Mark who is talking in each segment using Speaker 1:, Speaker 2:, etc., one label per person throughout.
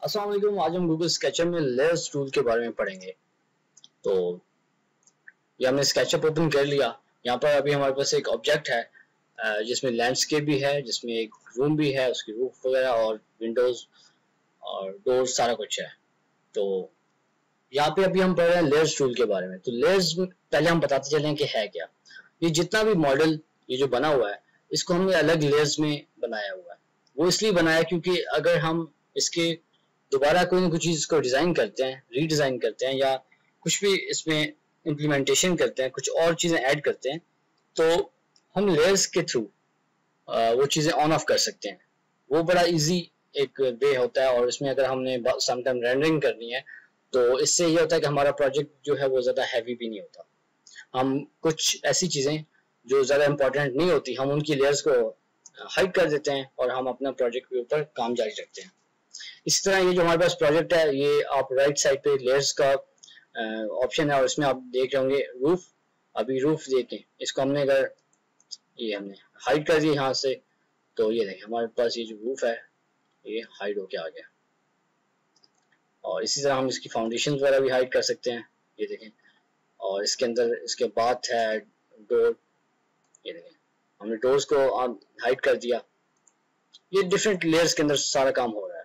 Speaker 1: अस्सलाम वालेकुम। आज हम गूगल स्केचअप में लेयर्स टूल के बारे में पढ़ेंगे। तो ये हमने स्केचअप ओपन कर लिया। यहाँ पर अभी हमारे पास एक ऑब्जेक्ट है जिसमें लैंडस्केप भी है, जिसमें एक रूम भी है, उसकी रूफ वगैरह और विंडोज और डोर सारा कुछ है। तो यहाँ पे अभी हम पढ़ रहे हैं लेयर्स टूल के बारे में। तो लेयर्स पहले हम बताते चलें कि है क्या। ये जितना भी मॉडल ये जो बना हुआ है, इसको हमने अलग लेयर्स में बनाया हुआ है। वो इसलिए बनाया क्योंकि अगर हम इसके दोबारा कोई ना कोई चीज को डिजाइन करते हैं, रीडिजाइन करते हैं या कुछ भी इसमें इम्प्लीमेंटेशन करते हैं, कुछ और चीजें ऐड करते हैं, तो हम लेयर्स के थ्रू वो चीजें ऑन ऑफ कर सकते हैं। वो बड़ा इजी एक वे होता है। और इसमें अगर हमने समटाइम रेंडरिंग करनी है तो इससे ये होता है कि हमारा प्रोजेक्ट जो है वो ज्यादा हैवी भी नहीं होता। हम कुछ ऐसी चीजें जो ज्यादा इंपॉर्टेंट नहीं होती, हम उनकी लेयर्स को हाइड कर देते हैं और हम अपना प्रोजेक्ट के ऊपर काम जारी रखते हैं। इसी तरह ये जो हमारे पास प्रोजेक्ट है, ये आप राइट साइड पे लेयर्स का ऑप्शन है और इसमें आप देख रहे होंगे रूफ। अभी रूफ देखें, इसको हमने अगर ये हमने हाइड कर दिया यहाँ से, तो ये देखें हमारे पास ये जो रूफ है ये हाइड होके आ गया। और इसी तरह हम इसकी फाउंडेशन वगैरह भी हाइड कर सकते हैं, ये देखें। और इसके अंदर इसके बाथ है, डोर, ये देखें हमने डोर्स को हाइड कर दिया। ये डिफरेंट लेयर्स के अंदर सारा काम हो रहा है।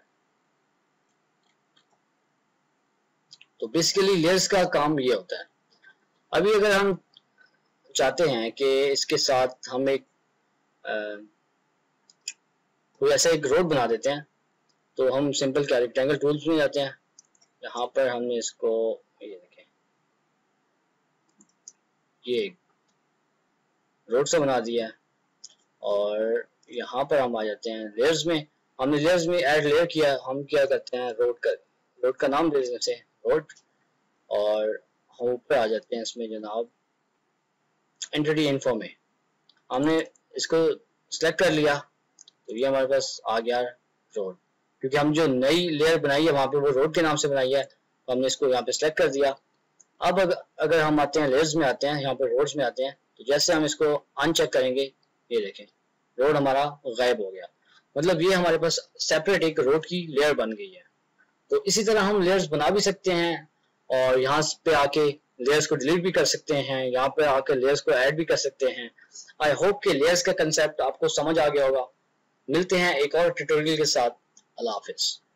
Speaker 1: तो बेसिकली लेयर्स का काम ये होता है। अभी अगर हम चाहते हैं कि इसके साथ हम एक कोई ऐसा एक रोड बना देते हैं, तो हम सिंपल क्या रेक्टेंगल टूल्स में जाते हैं। यहाँ पर हमने इसको ये देखें ये रोड से बना दिया है। और यहाँ पर हम आ जाते हैं लेयर्स में। हमने लेयर्स में ऐड लेयर किया। हम क्या करते हैं, रोड का नाम दे देते हैं रोड। और हम ऊपर आ जाते हैं इसमें जनाब एंटिटी इन्फो में। हमने इसको सिलेक्ट कर लिया तो ये हमारे पास आ गया रोड, क्योंकि हम जो नई लेयर बनाई है वहां पे वो रोड के नाम से बनाई है। तो हमने इसको यहाँ पे सिलेक्ट कर दिया। अब अगर हम आते हैं लेयर्स में, आते हैं यहाँ पे रोड्स में आते हैं, तो जैसे हम इसको अनचेक करेंगे, ये देखें रोड हमारा गायब हो गया। मतलब ये हमारे पास सेपरेट एक रोड की लेयर बन गई है। तो इसी तरह हम लेयर्स बना भी सकते हैं और यहाँ पे आके लेयर्स को डिलीट भी कर सकते हैं, यहाँ पे आके लेयर्स को ऐड भी कर सकते हैं। आई होप कि लेयर्स का कंसेप्ट आपको समझ आ गया होगा। मिलते हैं एक और ट्यूटोरियल के साथ। अल्लाह हाफिज।